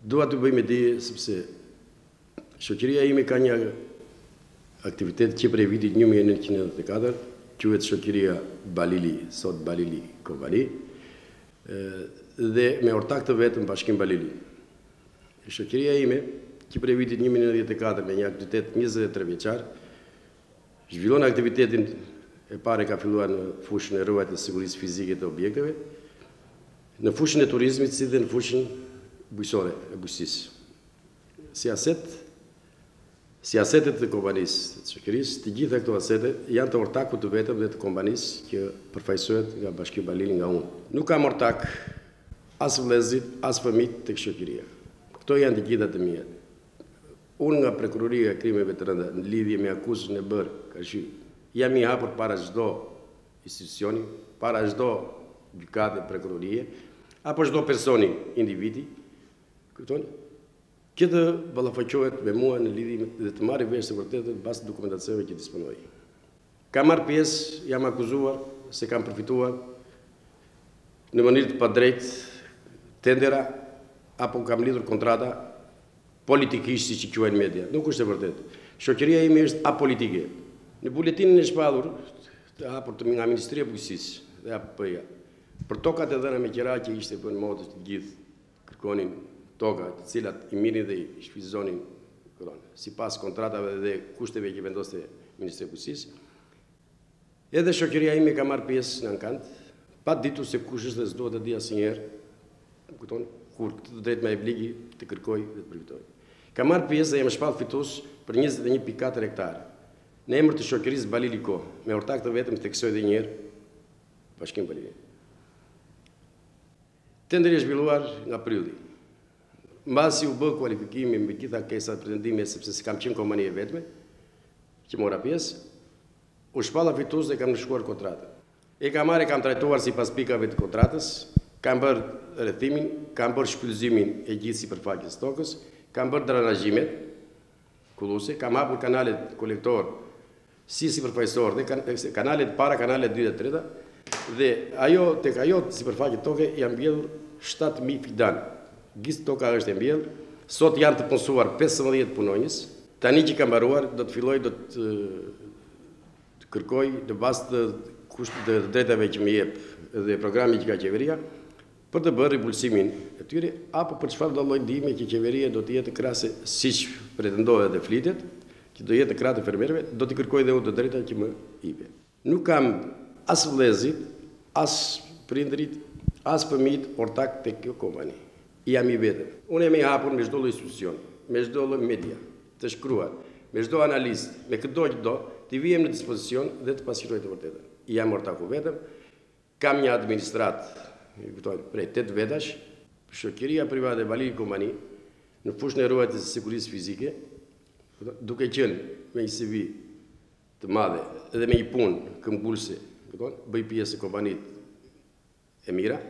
Dua të bëjmë di sepse shoqëria ime ka një aktivitet që prej vitit 1994, quhet shoqëria Balili, sot Balili Kompani, dhe me ortak të vetëm Bashkim Balili. Shoqëria ime, që prej vitit 1994 me një aktivitet 23 vjeçar, zhvillon aktivitetin e pare ka filluar në fushën e ruajtjes së sigurisë fizike të objekteve, në fushën e turizmit si dhe në fushën bujqësore e bujqësisë. Si asetet të kompanisë të shoqërisë, të gjitha këto asete janë të ortakut të vetëm dhe të kompanisë që përfaqësohet nga Bashkimi Balili nga unë. Nuk kam ortak as vëllezrit, as fëmijët tek shoqëria. Këto janë të gjitha të mia. Unë nga Prokuroria e Krimeve të Rënda në lidhje me akuzën e bërë, jam i hapur para çdo institucioni, para çdo gjykate prokurorie, apo çdo personi, individi, që të ballafaqohet me mua në lidhje dhe të marrë vesh të vërtetën pas dokumentacioneve që disponoj. Kam marrë pjesë, jam akuzuar se kam përfituar në mënyrë të padrejtë tendera apo kam lidhur kontrata politikisht siç i quajnë media. Nuk është e vërtetë. Shoqëria ime është apolitike. Në buletinin e shpallur të hapur nga Ministria e Bujqësisë dhe APP-ja, për tokat e dhëna me qira që ishte për modës të gjithë kërkonin toka, të cilat i mirin dhe i shfrytëzonin sipas kontratave dhe kushteve që vendoste Ministria e Bujqësisë. Edhe shoqëria ime ka marrë pjesë në ankant, pa ditur se kush është dhe s'do të di asnjëherë, kur këtë drejt me obligi të kërkoj dhe të përfitoj. Ka marrë pjesë dhe jam shpall fitues për 21.4 hektarë. Në emër të shoqërisë Balili Ko, me ortak të vetëm theksoj edhe një herë Bashkim Balili. Tenderi është zhvilluar nga prilli. Mbasi u bë kualifikimi me gjitha ankesat pretendime sepse s'kam qenë kompani e vetme që mora pjesë, u shpalla fitues dhe kam nënshkruar kontratën. E kam marrë, kam trajtuar sipas pikave të kontratës, kam bërë rrethimin, kam bërë shpyllëzimin e gjithë sipërfaqes tokës, kam bërë drenazhimet kulluese, kam hapur kanalet kolektor si sipërfaqësor dhe kanalet para, kanalet 2 dhe 3, dhe tek ajo sipërfaqe toke janë mbledhur 7.000 fidan. Gjithë toka është e mbjellë, sot janë të punësuar 15 punonjës, tani që kam mbaruar do të filloj do të kërkoj në bazë të drejtave që më jep dhe programi që ka qeveria për të bërë ripulsimin e tyre apo për çfarë do lloj ndihme që qeveria do të jetë krahase siç pretendohet dhe flitet, që do jetë krah të fermerëve, do t'i kërkoj dhe unë të drejta që më jepin. Nuk kam as vëllezrit, as prindrit, as fëmijët ortak tek kjo kompani. Jam i vetëm. Unë jam i hapur me çdo lloj institucion, me çdo lloj media, të shkruar, me çdo analist, me çdo që do, të vijem në dispozicion dhe të pasqyroj të vërtetën. Jam ortaku vetëm, kam një administrat, prej 8 vetash, shoqëria private Balili Kompani, në fushën e ruajtjes së sigurisë fizike, duke qenë me një CV të madhe dhe me një punë këmbgulse, bëj pjesë e kompanitë e mira,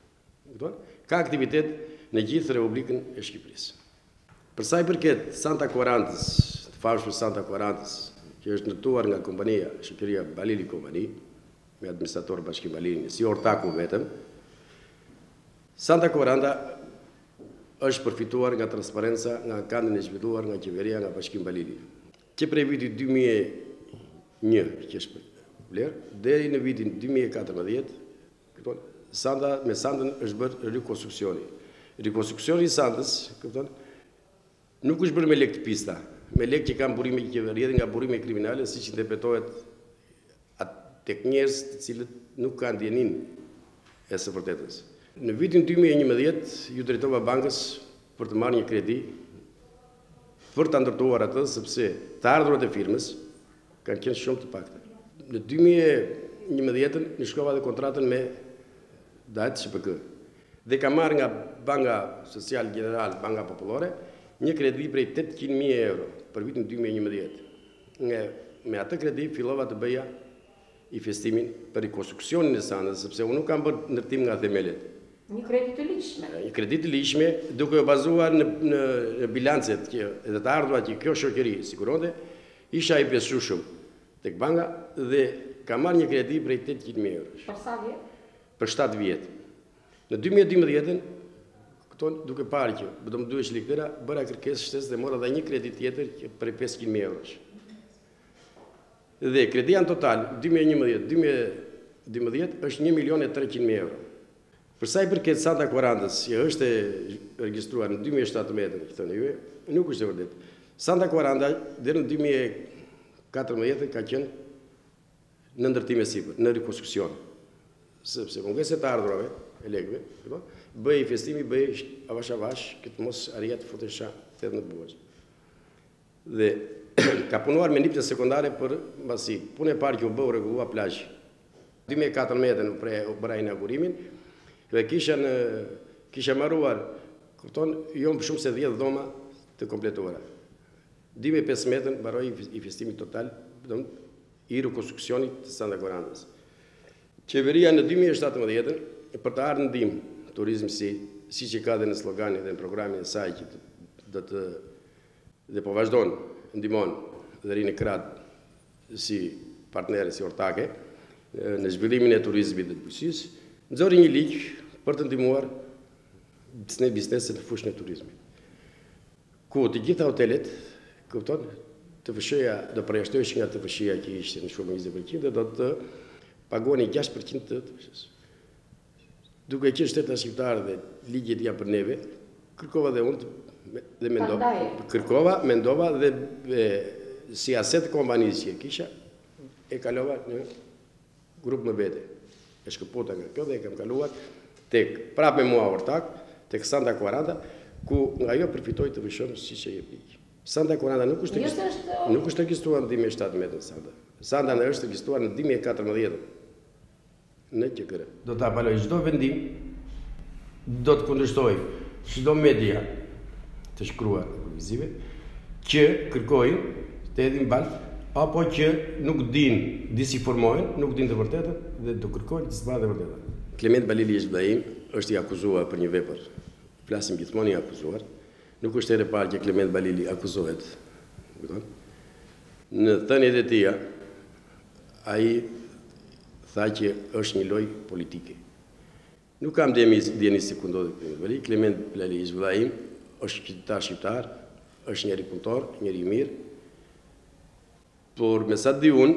ka aktivitet në gjithë Republikën e Shqipërisë. Për sa i përket Santa Quarantës, të famshme Santa Quarantës, që është ndërtuar nga kompania shoqëria Balili Kompani, me administrator Bashkim Balili, si ortaku vetëm, Santa Quaranta është përfituar nga transparenca, nga ankandin e zhvilluar nga qeveria nga Bashkim Balili. Që prej vitit 2001 që është vlerë, deri në vitin 2014, me Santën është bërë rikonstruksioni. Rikonstruksioni i Santës, nuk është bërë me lek të pista, me lek që kanë burime qeverie dhe nga burime kriminale, siç interpretohet tek njerëz të cilët nuk kanë ndjenin e së vërtetës. Në vitin 2011 ju drejtova bankës për të marrë një kredi për ta ndërtuar atë, sepse të ardhurat e firmës kanë qenë shumë të pakta. Në 2011 në shkova dhe kontratën me Dajt SHPK dhe ka marrë nga Banka Social General, Banka Popullore, një kredi prej 800.000 euro për vitin 2011. Me atë kredi fillova të bëja i festimin për rikonstruksionin e Santës, sepse unë nuk kam bërë ndërtim nga themelet. Një kredi të ligjshme. Një kredi të ligjshme, duke u bazuar në bilancet dhe të ardhurat që kjo shoqëri siguronte, isha i besueshëm tek banka dhe ka marrë një kredi prej 800.000 euro. Për sa vjet? Për 7 vjet. Në 2012 Këton duke parë që do më duhesh likëra, bëra kërkesë shtesë dhe mora edhe një kredit tjetër për 500.000 eurosh. Dhe kredia në total 2011-2012 është 1.300.000 euro. Përsa i përket Santa Quarantës, që është regjistruar në 2017, që thënë juve, nuk është e vërdet. Santa Quaranta deri në 2014 ka qenë në ndërtime sipër, në rekonstruksion. Sepse mungesë të ardhurave e lekëve, bëj investimi, bëj avash, këtë mos arjet fotesha të edhe në buaj. Dhe ka punuar me nipte sekundare për mbasi punë e parë që u bëu rregullua plazh. 2014 në bëra inaugurimin dhe kisha marruar, kupton, jo më shumë se 10 dhoma të kompletuara. 2015 mbaroi investimi total i rekonstruksionit të Santa Quarantës. Qeveria në 2017 për të ardhur në ndihmë turizmi si që ka dhe në sloganin dhe në programin e saj që dhe po vazhdon ndihmon dhe rinë krad si partnere, si ortake në zhvillimin e turizmit dhe të bujqësisë, nxori një ligj për të ndihmuar bizneset në fushën e turizmit. Ku të gjitha hotelet, kupton, të fshëja do përjashtoheshin nga të fshëja që ishte në shumë 20% dhe do të paguani 6% të fshës. Duke qenë shteta shqiptare dhe ligjet janë për neve, kërkova dhe unë dhe mendova dhe si aset kompanisë që kisha, e kalova në grup më vete. E shkëputa nga kjo dhe e kam kaluar tek prapë me mua ortak, tek Santa Quaranta, ku nga jo përfitoj të vëshëm si që jep ligj. Santa Quaranta nuk është regjistruar në 2017 në Santa. Santa në është regjistruar në 2014 në QKR. Do të apaloj çdo vendim, do të kundërshtoj çdo media të shkruar televizive që kërkojnë të hedhin baltë apo që nuk din, disinformojnë, nuk din të vërtetën dhe do kërkojnë të zbardhë të vërtetën. Klement Balili Ibrahim është i akuzuar për një vepër. Flasim gjithmonë i akuzuar. Nuk është herë e parë që Klement Balili akuzohet. Në thënjet e tija, ai tha që është një lojë politike. Nuk kam djeni si ku ndodhet Klement Balili. Klement Balili Ibrahim është qytetar shqiptar, është njeri punëtor, njeri i mirë. Por me sa di unë,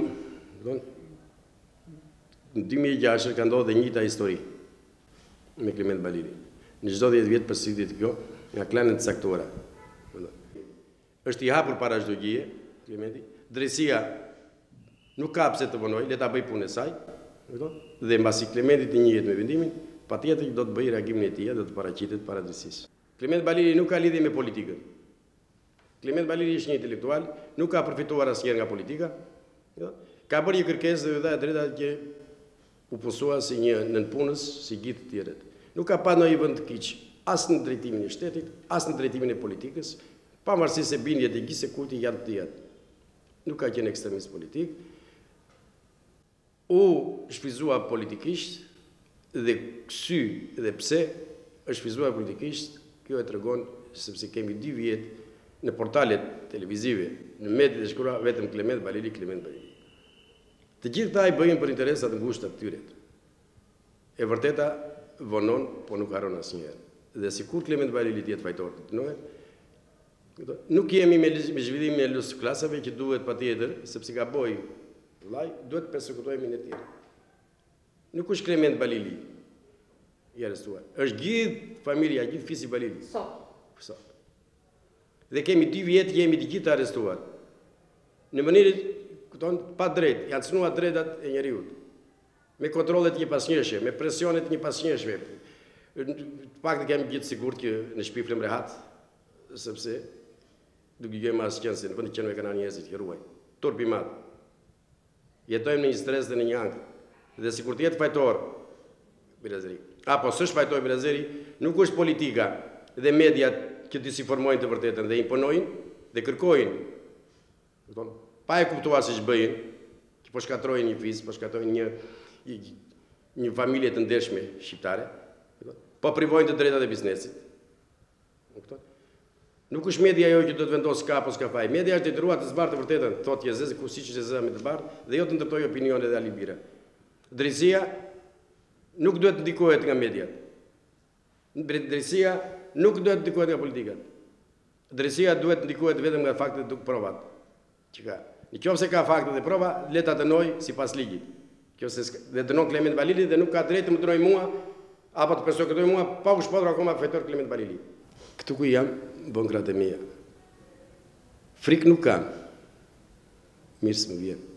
në 2006 ka ndodhur dhe njëjta histori me Klement Balili. Në çdo 10 vjet përsëritet kjo nga klanet të caktuara. Është i hapur para çdo gjëje, Klementi. Drejtësia nuk ka pse të vonojë, le ta bëj punën e saj, dhe mbasi Klementi të njihet me vendimin, patjetër do të bëjë reagimin e tij, do të paraqitet para drejtësisë. Klement Balili nuk ka lidhje me politikën. Klement Balili është një intelektual, nuk ka përfituar asnjëherë nga politika. Ka bërë një kërkesë dhe dha drejta që u posua si një nënpunës, si gjithë të tjerët. Nuk ka pa ndonjë vend të keq, as në drejtimin e shtetit, as në drejtimin e politikës, pavarësisht se bindjet e gjithë kultit janë të tjera. Nuk ka qenë ekstremist politik. U shfryzua politikisht dhe ksy dhe pse është shfryzuar politikisht, kjo e tregon sepse kemi 2 vjet në portalet televizive, në mediat e shkruara vetëm Klement Balili. Të gjithë këta i bëjnë për interesat të ngushta të tyre. E vërteta vonon, po nuk haron asnjëherë. Dhe sikur Klement Balili të jetë fajtor të dënohet, nuk jemi me zhvillimin e lus klasave që duhet patjetër, sepse gaboj vllai, duhet persekutojmë në tjetër. Nuk është Klement Balili i arrestuar. Është gjithë familja, gjithë fisi Balili. Sot. Dhe kemi 2 vjet jemi të gjithë arrestuar. Në mënyrë pa drejt, janë cënuar drejtat e njeriut. Me kontrollet një pasnjëshme, me presionet një pasnjëshme. Pak të kemi gjithë sigurt që në shtëpi flem rehat, sepse duke gjejmë asgjë se në vend të qenë me kanë njerëzit që ruaj. Turpi madh. Jetojmë në një stres dhe në një ankth. Dhe sikur të jetë fajtor Bilazeri, apo s'është fajtor Bilazeri, nuk është politika dhe mediat që disinformojnë të vërtetën dhe imponojnë dhe kërkojnë. Pa e kuptuar se ç'bëjnë, që po shkatrojnë një fis, po shkatrojnë një familje të ndershme shqiptare, po privojnë të drejtat e biznesit. Nuk është media ajo që do të vendosë ka apo s'ka faj. Media është detyruar të zbardhë të vërtetën, thotë Jezezi, ku siç Jezezi me të bardhë, dhe jo të ndërtojë opinione dhe alibira. Drejtësia nuk duhet të ndikohet nga mediat. Drejtësia nuk duhet të ndikohet nga politikat. Drejtësia duhet të ndikohet vetëm nga faktet dhe provat. Që ka. Nëse ka fakte dhe prova, le ta dënoj sipas ligjit. Dhe dënon Klement Balili dhe nuk ka drejtë të më dënoj mua apo të persekutojë mua pa u shpatur akoma fajtor Klement Balili. Këtu ku jam, bën gratë e mia. Frikë nuk kam. Mirë s'më vjen.